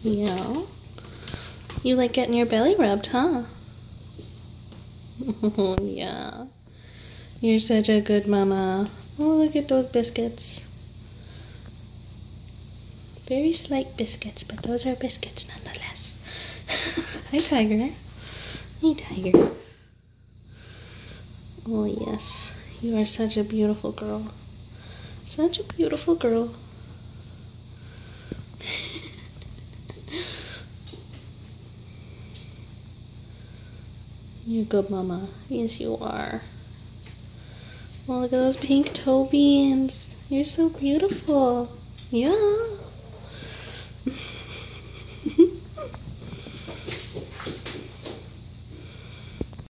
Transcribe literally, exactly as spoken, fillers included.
Yeah. You like getting your belly rubbed, huh? Yeah. You're such a good mama. Oh, look at those biscuits. Very slight biscuits, but those are biscuits nonetheless. Hi, Tiger. Hey, Tiger. Oh, yes. You are such a beautiful girl. Such a beautiful girl. You're a good mama. Yes, you are. Oh, look at those pink toe beans. You're so beautiful. Yeah.